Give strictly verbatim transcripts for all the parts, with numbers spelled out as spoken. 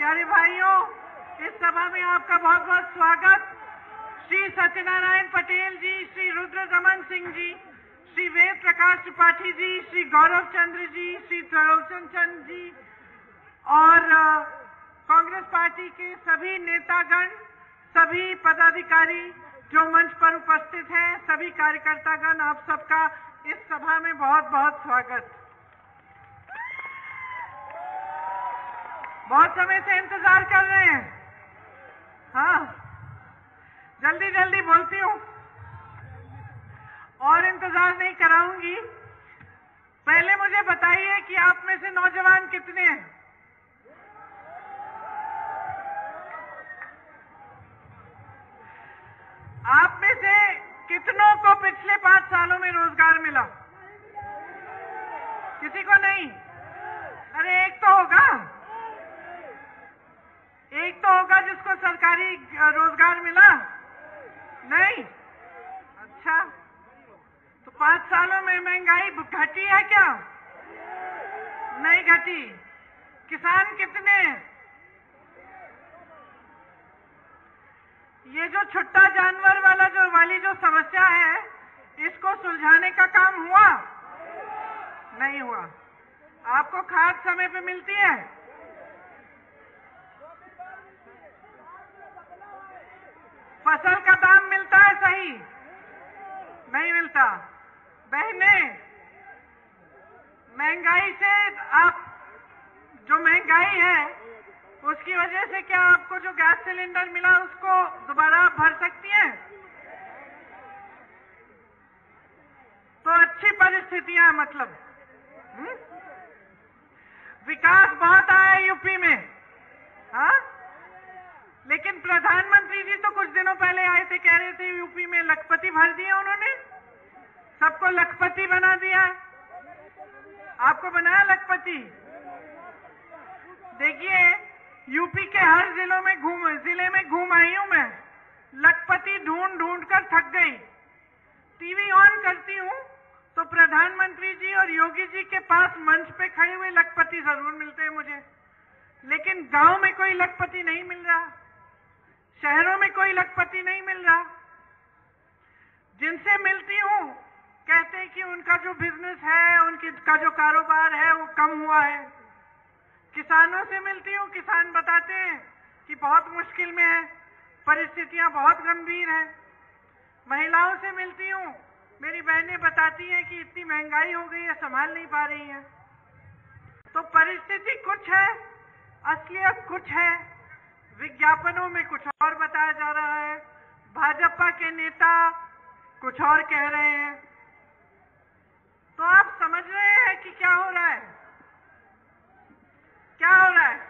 प्यारे भाइयों, इस सभा में आपका बहुत बहुत स्वागत। श्री सत्यनारायण पटेल जी, श्री रुद्र दमन सिंह जी, श्री वेद प्रकाश त्रिपाठी जी, श्री गौरव चंद्र जी, श्री त्रिलोचन चंद जी और कांग्रेस पार्टी के सभी नेतागण, सभी पदाधिकारी जो मंच पर उपस्थित हैं, सभी कार्यकर्तागण, आप सबका इस सभा में बहुत बहुत स्वागत। बहुत समय से इंतजार कर रहे हैं। हाँ, जल्दी जल्दी बोलती हूँ और इंतजार नहीं कराऊंगी। पहले मुझे बताइए कि आप में से नौजवान कितने हैं? आप में से कितनों को पिछले पांच सालों में रोजगार मिला? किसी को नहीं? अरे एक तो होगा, एक तो होगा जिसको सरकारी रोजगार मिला। नहीं? अच्छा, तो पांच सालों में महंगाई घटी है क्या? नहीं घटी। किसान कितने हैं? ये जो छुट्टा जानवर वाला जो वाली जो समस्या है, इसको सुलझाने का काम हुआ? नहीं हुआ। आपको खाद समय पे मिलती है? फसल का दाम मिलता है सही? नहीं मिलता। बहनें, महंगाई से आप, जो महंगाई है उसकी वजह से क्या आपको जो गैस सिलेंडर मिला उसको दोबारा आप भर सकती हैं? तो अच्छी परिस्थितियां, मतलब हुँ? विकास बहुत आया यूपी में, हाँ? लेकिन प्रधानमंत्री जी तो कुछ दिनों पहले आए थे, कह रहे थे यूपी में लखपति भर दिए उन्होंने, सबको लखपति बना दिया। आपको बनाया लखपति? देखिए, यूपी के हर जिलों में घूम जिले में घूम आई हूं मैं, लखपति ढूंढ ढूंढ कर थक गई। टीवी ऑन करती हूं तो प्रधानमंत्री जी और योगी जी के पास मंच पे खड़े हुए लखपति जरूर मिलते हैं मुझे, लेकिन गांव में कोई लखपति नहीं मिल रहा, शहरों में कोई लखपति नहीं मिल रहा। जिनसे मिलती हूं कहते हैं कि उनका जो बिजनेस है, उनकी का जो कारोबार है वो कम हुआ है। किसानों से मिलती हूं, किसान बताते हैं कि बहुत मुश्किल में है, परिस्थितियां बहुत गंभीर हैं। महिलाओं से मिलती हूं, मेरी बहनें बताती हैं कि इतनी महंगाई हो गई है, संभाल नहीं पा रही हैं। तो परिस्थिति कुछ है, असलियत कुछ है, विज्ञापनों में कुछ और बताया जा रहा है, भाजपा के नेता कुछ और कह रहे हैं। तो आप समझ रहे हैं कि क्या हो रहा है? क्या हो रहा है?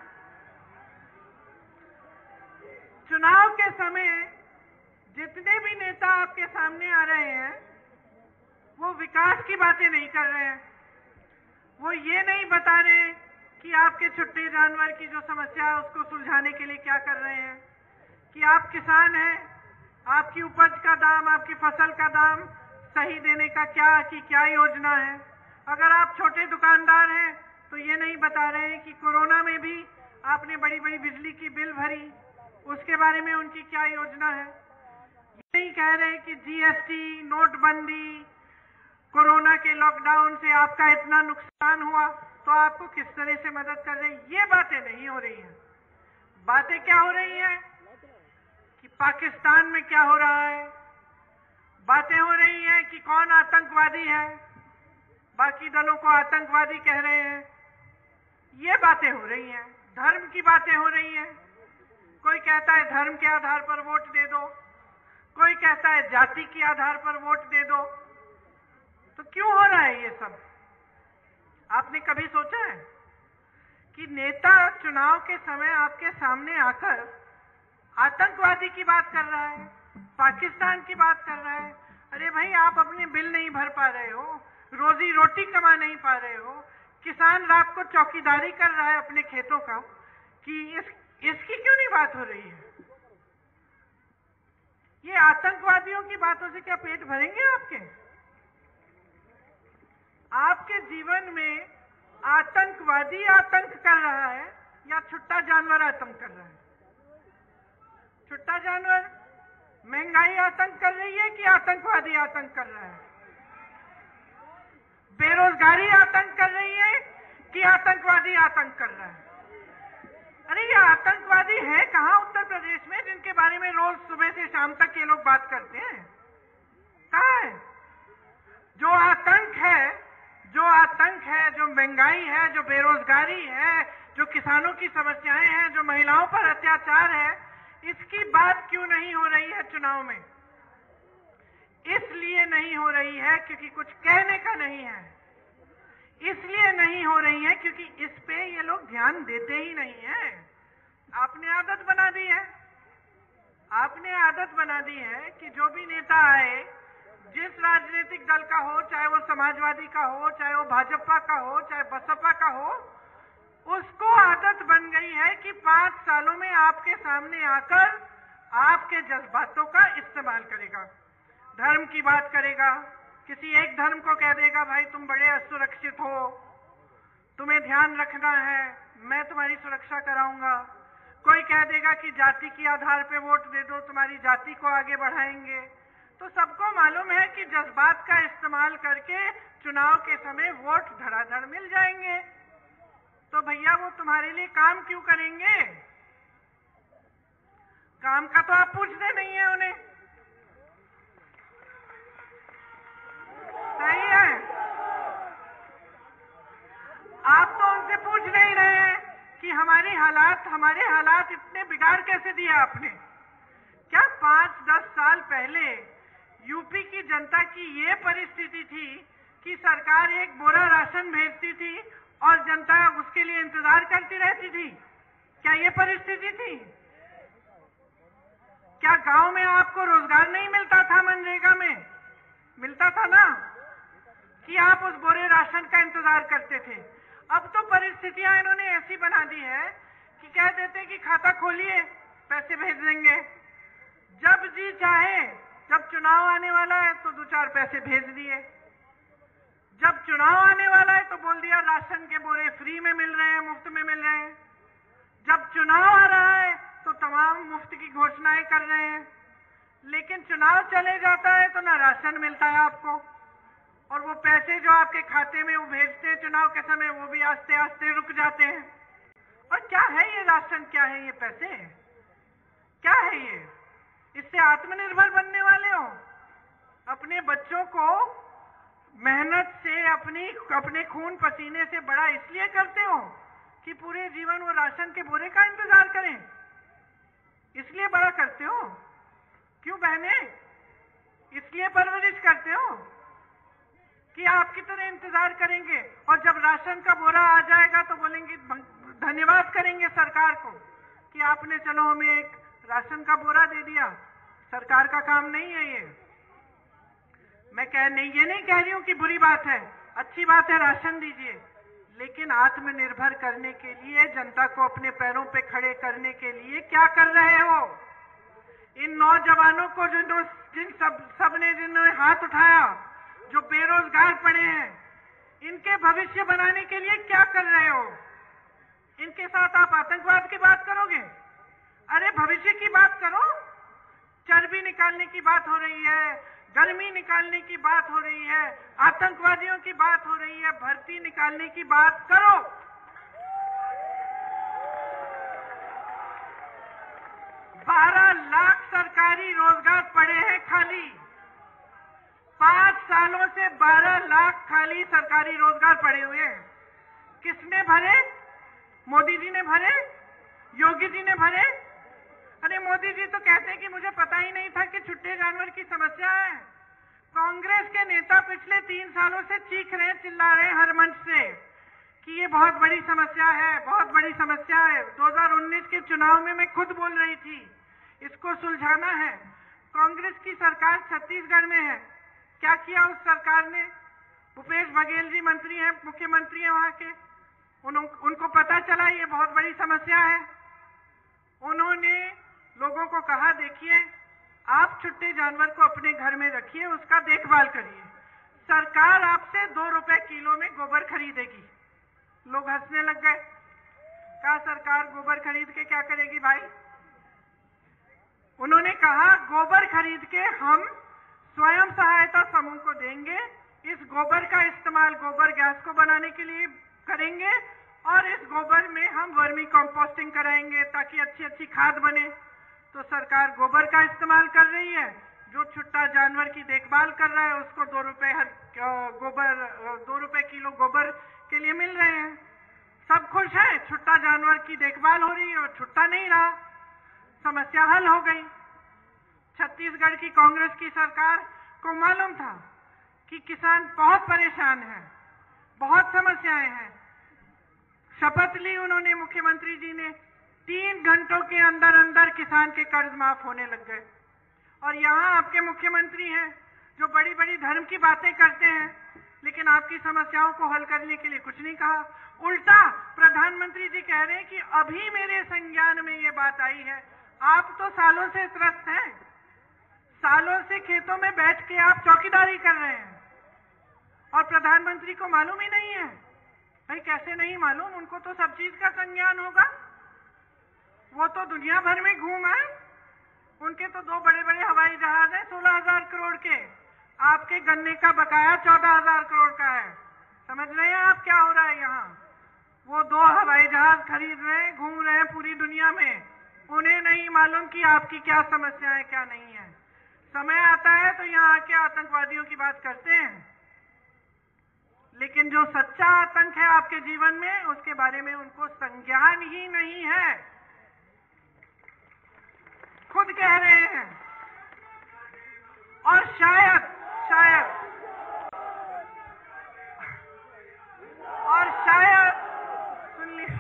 चुनाव के समय जितने भी नेता आपके सामने आ रहे हैं, वो विकास की बातें नहीं कर रहे हैं। वो ये नहीं बता रहे कि आपके छुट्टे जानवर की जो समस्या है उसको सुलझाने के लिए क्या कर रहे हैं, कि आप किसान हैं, आपकी उपज का दाम, आपकी फसल का दाम सही देने का क्या कि क्या योजना है। अगर आप छोटे दुकानदार हैं तो ये नहीं बता रहे हैं कि कोरोना में भी आपने बड़ी बड़ी बिजली की बिल भरी, उसके बारे में उनकी क्या योजना है। ये नहीं कह रहे कि जीएसटी, नोटबंदी, कोरोना के लॉकडाउन से आपका इतना नुकसान हुआ तो आपको किस तरह से मदद कर रहे हैं। ये बातें नहीं हो रही हैं। बातें क्या हो रही हैं कि पाकिस्तान में क्या हो रहा है, बातें हो रही हैं कि कौन आतंकवादी है, बाकी दलों को आतंकवादी कह रहे हैं। ये बातें हो रही हैं। धर्म की बातें हो रही हैं। कोई कहता है धर्म के आधार पर वोट दे दो, कोई कहता है जाति के आधार पर वोट दे दो। तो क्यों हो रहा है ये सब? आपने कभी सोचा है कि नेता चुनाव के समय आपके सामने आकर आतंकवादी की बात कर रहा है, पाकिस्तान की बात कर रहा है? अरे भाई, आप अपने बिल नहीं भर पा रहे हो, रोजी रोटी कमा नहीं पा रहे हो, किसान रात को चौकीदारी कर रहा है अपने खेतों का, कि इस इसकी क्यों नहीं बात हो रही है? ये आतंकवादियों की बातों से क्या पेट भरेंगे आपके? आपके जीवन में आतंकवादी आतंक कर रहा है, या छुट्टा जानवर आतंक कर रहा है? छुट्टा जानवर महंगाई आतंक कर रही है कि आतंकवादी आतंक कर रहा है? बेरोजगारी आतंक कर रही है कि आतंकवादी आतंक कर रहा है? अरे ये आतंकवादी है कहां उत्तर प्रदेश में जिनके बारे में रोज सुबह से शाम तक ये लोग बात करते हैं? कहां है? जो आतंक है जो आतंक है जो महंगाई है, जो बेरोजगारी है, जो किसानों की समस्याएं हैं, जो महिलाओं पर अत्याचार है, इसकी बात क्यों नहीं हो रही है चुनाव में? इसलिए नहीं हो रही है क्योंकि कुछ कहने का नहीं है। इसलिए नहीं हो रही है क्योंकि इस पे ये लोग ध्यान देते ही नहीं है। आपने आदत बना दी है आपने आदत बना दी है कि जो भी नेता आए, जिस राजनीतिक दल का हो, चाहे वो समाजवादी का हो, चाहे वो भाजपा का हो, चाहे बसपा का हो, उसको आदत बन गई है कि पांच सालों में आपके सामने आकर आपके जज्बातों का इस्तेमाल करेगा, धर्म की बात करेगा, किसी एक धर्म को कह देगा भाई तुम बड़े असुरक्षित हो, तुम्हें ध्यान रखना है, मैं तुम्हारी सुरक्षा कराऊंगा। कोई कह देगा कि जाति के आधार पे वोट दे दो, तुम्हारी जाति को आगे बढ़ाएंगे। तो सबको मालूम है कि जज्बात का इस्तेमाल करके चुनाव के समय वोट धड़ाधड़ मिल जाएंगे। तो भैया वो तुम्हारे लिए काम क्यों करेंगे? काम का तो आप पूछते नहीं है उन्हें। सही है, आप तो उनसे पूछ नहीं रहे हैं कि हमारे हालात हमारे हालात इतने बिगाड़ कैसे दिए आपने? क्या पांच दस साल पहले यूपी की जनता की ये परिस्थिति थी कि सरकार एक बोरा राशन भेजती थी और जनता उसके लिए इंतजार करती रहती थी? क्या ये परिस्थिति थी? क्या गांव में आपको रोजगार नहीं मिलता था? मनरेगा में मिलता था ना, कि आप उस बोरे राशन का इंतजार करते थे। अब तो परिस्थितियां इन्होंने ऐसी बना दी है कि कह देते कि खाता खोलिए, पैसे भेज देंगे। जब जी चाहे, जब चुनाव आने वाला है तो दो चार पैसे भेज दिए, जब चुनाव आने वाला है तो बोल दिया राशन के बोरे फ्री में मिल रहे हैं, मुफ्त में मिल रहे हैं। जब चुनाव आ रहा है तो तमाम मुफ्त की घोषणाएं कर रहे हैं, लेकिन चुनाव चले जाता है तो ना राशन मिलता है आपको, और वो पैसे जो आपके खाते में वो भेजते हैं चुनाव के समय, वो भी आस्ते आस्ते रुक जाते हैं। और क्या है ये राशन, क्या है ये पैसे, क्या है ये? इससे आत्मनिर्भर बनने वाले हो? अपने बच्चों को मेहनत से, अपनी अपने खून पसीने से बड़ा इसलिए करते हो कि पूरे जीवन वो राशन के बोरे का इंतजार करें? इसलिए बड़ा करते हो? क्यों बहने? इसलिए परवरिश करते हो कि आपकी तरह इंतजार करेंगे, और जब राशन का बोरा आ जाएगा तो बोलेंगे, धन्यवाद करेंगे सरकार को कि आपने चलो हमें एक राशन का बोरा दे दिया। सरकार का काम नहीं है ये। मैं कह नहीं ये नहीं कह रही हूं कि बुरी बात है, अच्छी बात है, राशन दीजिए, लेकिन आत्मनिर्भर करने के लिए, जनता को अपने पैरों पे खड़े करने के लिए क्या कर रहे हो? इन नौजवानों को जिन जिन सब सबने जिन्होंने हाथ उठाया, जो बेरोजगार पड़े हैं, इनके भविष्य बनाने के लिए क्या कर रहे हो? इनके साथ आप आतंकवाद की बात करोगे? अरे भविष्य की बात करो। चर्बी निकालने की बात हो रही है, गर्मी निकालने की बात हो रही है, आतंकवादियों की बात हो रही है, भर्ती निकालने की बात करो। बारह लाख सरकारी रोजगार पड़े हैं खाली। पांच सालों से बारह लाख खाली सरकारी रोजगार पड़े हुए हैं। किसने भरे? मोदी जी ने भरे? योगी जी ने भरे? अरे मोदी जी तो कहते हैं कि मुझे पता ही नहीं था कि छुट्टे जानवर की समस्या है। कांग्रेस के नेता पिछले तीन सालों से चीख रहे, चिल्ला रहे हर मंच से कि ये बहुत बड़ी समस्या है, बहुत बड़ी समस्या है। दो हज़ार उन्नीस के चुनाव में मैं खुद बोल रही थी, इसको सुलझाना है। कांग्रेस की सरकार छत्तीसगढ़ में है, क्या किया उस सरकार ने? भूपेश बघेल जी मंत्री हैं, मुख्यमंत्री हैं वहां के, उन, उनको पता चला ये बहुत बड़ी समस्या है। उन्होंने लोगों को कहा, देखिए आप छुट्टे जानवर को अपने घर में रखिए, उसका देखभाल करिए, सरकार आपसे दो रुपए किलो में गोबर खरीदेगी। लोग हंसने लग गए। कहा सरकार गोबर खरीद के क्या करेगी भाई? उन्होंने कहा गोबर खरीद के हम स्वयं सहायता समूह को देंगे, इस गोबर का इस्तेमाल गोबर गैस को बनाने के लिए करेंगे और इस गोबर में हम वर्मी कंपोस्टिंग कराएंगे ताकि अच्छी अच्छी खाद बने। तो सरकार गोबर का इस्तेमाल कर रही है, जो छुट्टा जानवर की देखभाल कर रहा है उसको दो रुपए हर गोबर दो रुपए किलो गोबर के लिए मिल रहे हैं। सब खुश है, छुट्टा जानवर की देखभाल हो रही है और छुट्टा नहीं रहा, समस्या हल हो गई। छत्तीसगढ़ की कांग्रेस की सरकार को मालूम था कि किसान बहुत परेशान है, बहुत समस्याएं हैं। शपथ ली उन्होंने, मुख्यमंत्री जी ने, तीन घंटों के अंदर अंदर किसान के कर्ज माफ होने लग गए। और यहाँ आपके मुख्यमंत्री हैं जो बड़ी बड़ी धर्म की बातें करते हैं, लेकिन आपकी समस्याओं को हल करने के लिए कुछ नहीं कहा। उल्टा प्रधानमंत्री जी कह रहे हैं कि अभी मेरे संज्ञान में ये बात आई है। आप तो सालों से त्रस्त हैं, सालों से खेतों में बैठ के आप चौकीदारी कर रहे हैं और प्रधानमंत्री को मालूम ही नहीं है। भाई कैसे नहीं मालूम, उनको तो सब चीज का संज्ञान होगा। वो तो दुनिया भर में घूम आए, उनके तो दो बड़े बड़े हवाई जहाज हैं सोलह हजार करोड़ के, आपके गन्ने का बकाया चौदह हजार करोड़ का है। समझ रहे हैं आप क्या हो रहा है यहाँ? वो दो हवाई जहाज खरीद रहे हैं, घूम रहे हैं पूरी दुनिया में, उन्हें नहीं मालूम कि आपकी क्या समस्या है क्या नहीं है। समय आता है तो यहाँ आके आतंकवादियों की बात करते हैं, लेकिन जो सच्चा आतंक है आपके जीवन में उसके बारे में उनको संज्ञान ही नहीं है। खुद कह रहे हैं। और शायद शायद और शायद सुन लीजिए,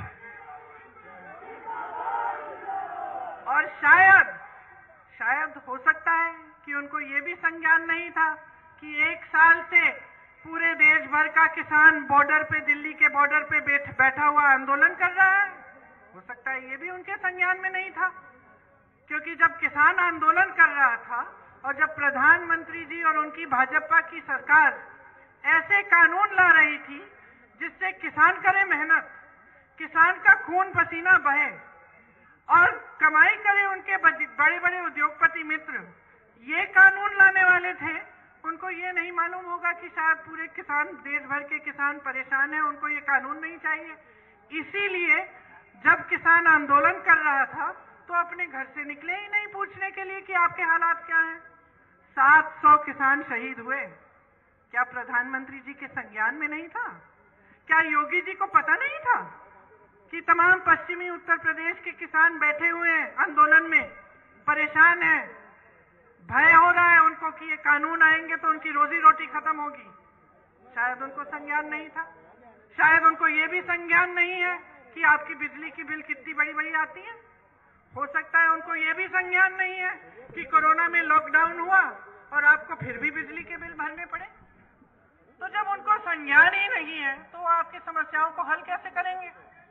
और शायद शायद हो सकता है कि उनको ये भी संज्ञान नहीं था कि एक साल से पूरे देश भर का किसान बॉर्डर पे, दिल्ली के बॉर्डर पे बैठ, बैठा हुआ आंदोलन कर रहा है। हो सकता है ये भी उनके संज्ञान में नहीं था, क्योंकि जब किसान आंदोलन कर रहा था और जब प्रधानमंत्री जी और उनकी भाजपा की सरकार ऐसे कानून ला रही थी जिससे किसान करे मेहनत, किसान का खून पसीना बहे और कमाई करे उनके बड़े बड़े उद्योगपति मित्र, ये कानून लाने वाले थे, उनको ये नहीं मालूम होगा कि शायद पूरे किसान, देश भर के किसान परेशान हैं, उनको ये कानून नहीं चाहिए। इसीलिए जब किसान आंदोलन कर रहा था तो अपने घर से निकले ही नहीं पूछने के लिए कि आपके हालात क्या हैं। सात सौ किसान शहीद हुए, क्या प्रधानमंत्री जी के संज्ञान में नहीं था? क्या योगी जी को पता नहीं था कि तमाम पश्चिमी उत्तर प्रदेश के किसान बैठे हुए हैं आंदोलन में, परेशान हैं, भय हो रहा है उनको कि ये कानून आएंगे तो उनकी रोजी रोटी खत्म होगी? शायद उनको संज्ञान नहीं था। शायद उनको ये भी संज्ञान नहीं है कि आपकी बिजली की बिल कितनी बड़ी बड़ी आती है। हो सकता है उनको ये भी संज्ञान नहीं है कि कोरोना में लॉकडाउन हुआ और आपको फिर भी बिजली के बिल भरने पड़े। तो जब उनको संज्ञान ही नहीं है तो आपकी समस्याओं को हल कैसे करेंगे?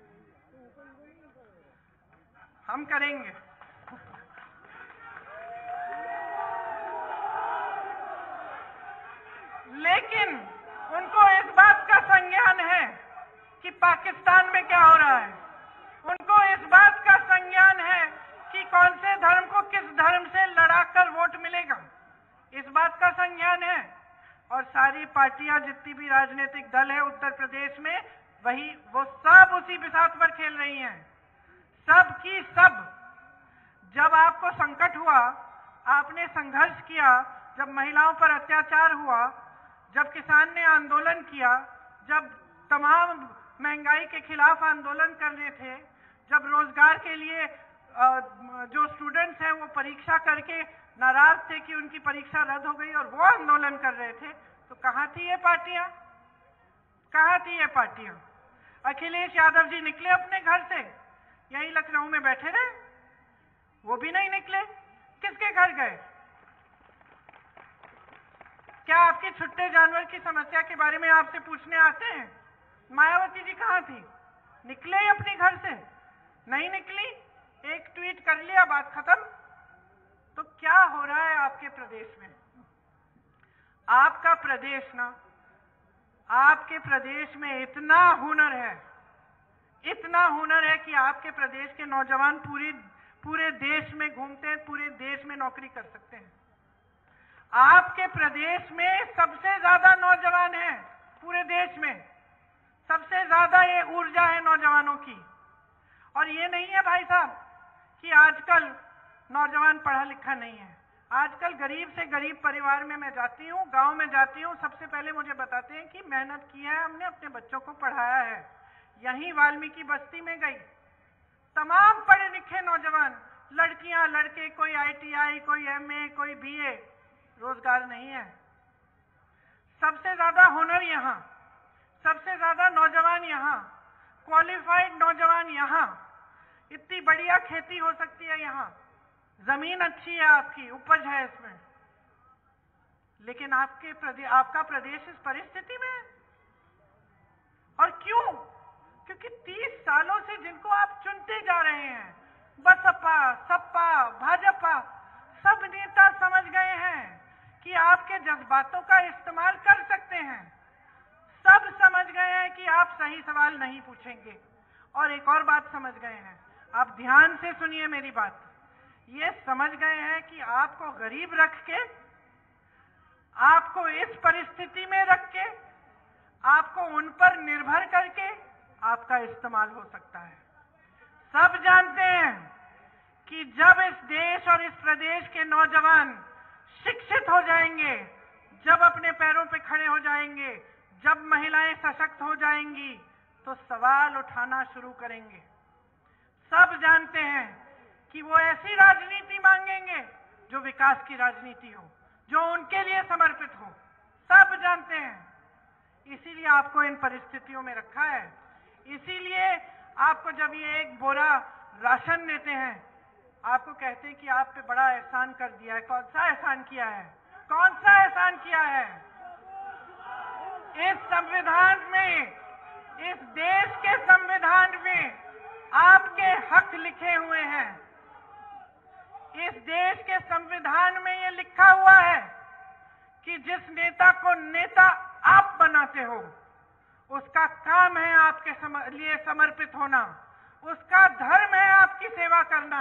हम करेंगे। लेकिन उनको इस बात का संज्ञान है कि पाकिस्तान में क्या हो रहा है, उनको इस बात का संज्ञान है कि कौन से धर्म को किस धर्म से लड़ाकर वोट मिलेगा, इस बात का संज्ञान है। और सारी पार्टियां, जितनी भी राजनीतिक दल है उत्तर प्रदेश में, वही वो सब उसी बिसात पर खेल रही हैं, सब की सब। जब आपको संकट हुआ, आपने संघर्ष किया, जब महिलाओं पर अत्याचार हुआ, जब किसान ने आंदोलन किया, जब तमाम महंगाई के खिलाफ आंदोलन करने थे, जब रोजगार के लिए जो स्टूडेंट्स हैं वो परीक्षा करके नाराज थे कि उनकी परीक्षा रद्द हो गई और वो आंदोलन कर रहे थे, तो कहाँ थी ये पार्टियां? कहाँ थी ये पार्टियां? अखिलेश यादव जी निकले अपने घर से, यही लखनऊ में बैठे रहे, वो भी नहीं निकले। किसके घर गए? क्या आपके छुट्टे जानवर की समस्या के बारे में आपसे पूछने आते हैं? मायावती जी कहाँ थी? निकले ही अपने घर से? नहीं निकली, एक ट्वीट कर लिया, बात खत्म। तो क्या हो रहा है आपके प्रदेश में? आपका प्रदेश ना, आपके प्रदेश में इतना हुनर है, इतना हुनर है कि आपके प्रदेश के नौजवान पूरी पूरे देश में घूमते हैं, पूरे देश में नौकरी कर सकते हैं। आपके प्रदेश में सबसे ज्यादा नौजवान हैं, पूरे देश में सबसे ज्यादा ये ऊर्जा है नौजवानों की। और ये नहीं है भाई साहब कि आजकल नौजवान पढ़ा लिखा नहीं है। आजकल गरीब से गरीब परिवार में मैं जाती हूँ, गांव में जाती हूँ, सबसे पहले मुझे बताते हैं कि मेहनत की है, हमने अपने बच्चों को पढ़ाया है। यहीं वाल्मीकि बस्ती में गई, तमाम पढ़े लिखे नौजवान, लड़कियां लड़के, कोई आई टी आई, कोई एम ए, कोई बी ए, रोजगार नहीं है। सबसे ज्यादा हुनर यहाँ, सबसे ज्यादा नौजवान यहाँ, क्वालिफाइड नौजवान यहाँ। इतनी बढ़िया खेती हो सकती है यहाँ, जमीन अच्छी है, आपकी उपज है इसमें, लेकिन आपके प्रदेश आपका प्रदेश इस परिस्थिति में है। और क्यों? क्योंकि तीस सालों से जिनको आप चुनते जा रहे हैं, बसपा, सपा, भाजपा, सब नेता समझ गए हैं कि आपके जज्बातों का इस्तेमाल कर सकते हैं। सब समझ गए हैं कि आप सही सवाल नहीं पूछेंगे। और एक और बात समझ गए हैं, आप ध्यान से सुनिए मेरी बात, ये समझ गए हैं कि आपको गरीब रख के, आपको इस परिस्थिति में रख के, आपको उन पर निर्भर करके आपका इस्तेमाल हो सकता है। सब जानते हैं कि जब इस देश और इस प्रदेश के नौजवान शिक्षित हो जाएंगे, जब अपने पैरों पे खड़े हो जाएंगे, जब महिलाएं सशक्त हो जाएंगी, तो सवाल उठाना शुरू करेंगे। सब जानते हैं कि वो ऐसी राजनीति मांगेंगे जो विकास की राजनीति हो, जो उनके लिए समर्पित हो। सब जानते हैं, इसीलिए आपको इन परिस्थितियों में रखा है। इसीलिए आपको जब ये एक बोरा राशन देते हैं, आपको कहते हैं कि आप पे बड़ा एहसान कर दिया है। कौन सा एहसान किया है? कौन सा एहसान किया है? इस संविधान में, इस देश के संविधान में आपके हक लिखे हुए हैं। इस देश के संविधान में ये लिखा हुआ है कि जिस नेता को नेता आप बनाते हो, उसका काम है आपके सम, लिए समर्पित होना, उसका धर्म है आपकी सेवा करना।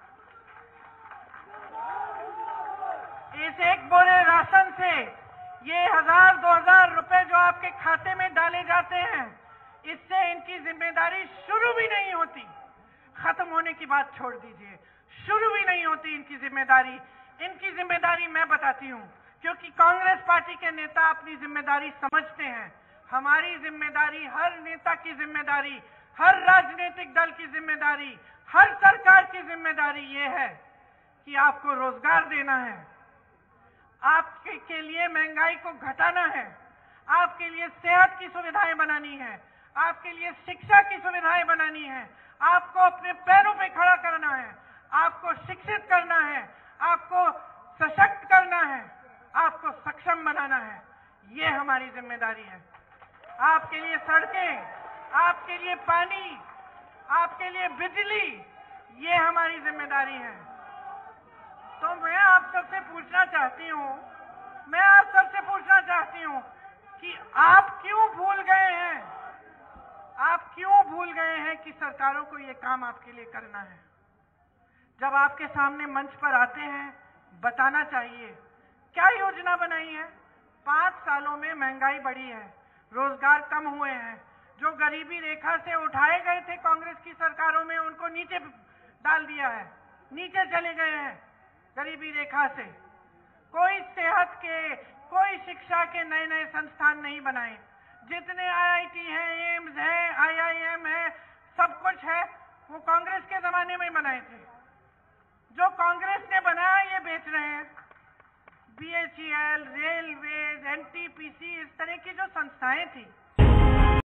इस एक बोरे राशन से ये हजार दो हजार रुपए जो आपके खाते में डाले जाते हैं, इससे इनकी जिम्मेदारी शुरू भी नहीं होती। खत्म होने की बात छोड़ दीजिए, शुरू भी नहीं होती इनकी जिम्मेदारी। इनकी जिम्मेदारी मैं बताती हूं, क्योंकि कांग्रेस पार्टी के नेता अपनी जिम्मेदारी समझते हैं। हमारी जिम्मेदारी, हर नेता की जिम्मेदारी, हर राजनीतिक दल की जिम्मेदारी, हर सरकार की जिम्मेदारी ये है कि आपको रोजगार देना है, आपके के लिए महंगाई को घटाना है, आपके लिए सेहत की सुविधाएं बनानी है, आपके लिए शिक्षा की सुविधाएं बनानी है, आपको अपने पैरों पे खड़ा करना है, आपको शिक्षित करना है, आपको सशक्त करना है, आपको सक्षम बनाना है। ये हमारी जिम्मेदारी है। आपके लिए सड़कें, आपके लिए पानी, आपके लिए बिजली, ये हमारी जिम्मेदारी है। तो मैं आप सबसे पूछना चाहती हूँ, मैं आप सबसे पूछना चाहती हूँ कि आप क्यों भूल गए हैं, आप क्यों भूल गए हैं कि सरकारों को ये काम आपके लिए करना है। जब आपके सामने मंच पर आते हैं, बताना चाहिए क्या योजना बनाई है। पांच सालों में महंगाई बढ़ी है, रोजगार कम हुए हैं, जो गरीबी रेखा से उठाए गए थे कांग्रेस की सरकारों में, उनको नीचे डाल दिया है, नीचे चले गए हैं गरीबी रेखा से। कोई सेहत के, कोई शिक्षा के नए नए संस्थान नहीं बनाए। जितने आई आई टी है, एम्स है, आई आई एम है, सब कुछ है, वो कांग्रेस के जमाने में बनाए थे। जो कांग्रेस ने बनाया ये बेच रहे हैं। B H E L, railways, N T P C, इस तरह की जो संस्थाएं थी,